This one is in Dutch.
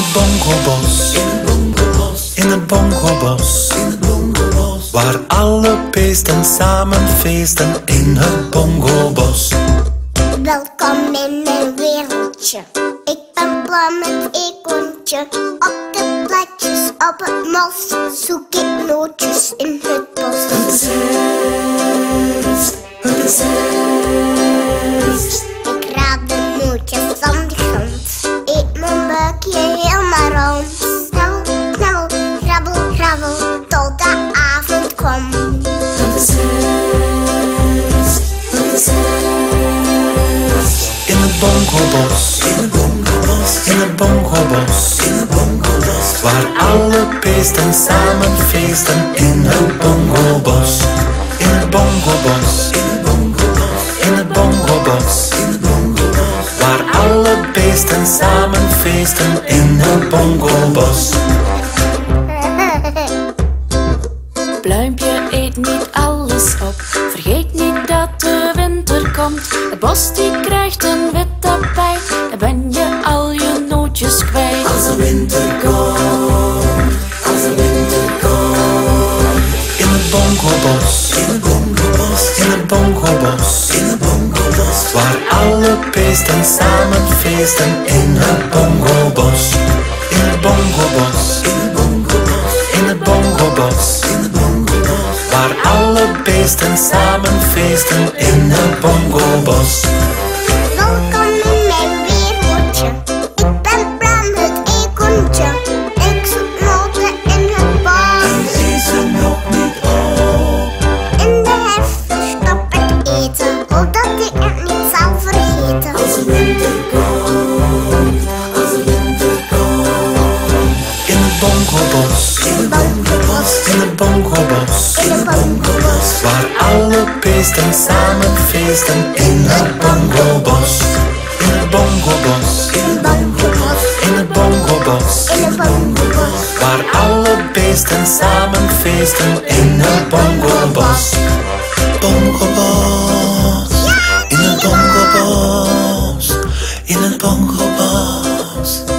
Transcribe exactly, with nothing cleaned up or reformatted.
het bongobos, in het bongobos, in het bongobos, in het bongobos, waar alle beesten samen feesten in het bongobos. Welkom in mijn wereldje. Ik ben blauw met eekhoorntje. Op de bladjes, op het mos, zoek ik nootjes in het bos. Het is herfst, het is herfst. Ik raap de nootjes van de grond. Eet mijn buikje helemaal rond. Snel, snel, grabbel, grabbel, tot de avond komt. Het is herfst, het is herfst. In het bongobos, in het bongobos, in het bongobos, in het bongobos, waar alle beesten samen feesten in het bongobos. In het bongobos, in het bongobos, in het bongobos, in het bongobos, waar alle beesten samen feesten in het bongobos. Pluimpje, eet niet alles op. Vergeet niet dat de winter komt. Het bos die krijgt een wit tapijt. Dan ben je al je nootjes kwijt. Als de winter komt, als de winter komt. In het bongobos, in het bongobos, in het bongobos, in het bongobos, waar alle beesten samen feesten in het bongobos. In het bongobos, in het bongobos, in het bongobos, in het bongobos, waar alle beesten samen feesten in het bongobos. Welkom in mijn wereldje. Ik ben Bram het eekhoorntje. Ik zoek noten in het bos. En eet ze nog niet op. In de herfst stop ik eten, zodat ik het niet zal vergeten. Als de winter komt, als de winter komt. In het bongobos, in het bongobos, in het bongobos, in het bongobos, waar alle beesten samen feesten in het bongobos. In het bongobos, in het bongobos, in het bongobos, in het bongobos, waar alle beesten samen feesten in het bongobos. Bongobos, in het bongobos, in het bongobos.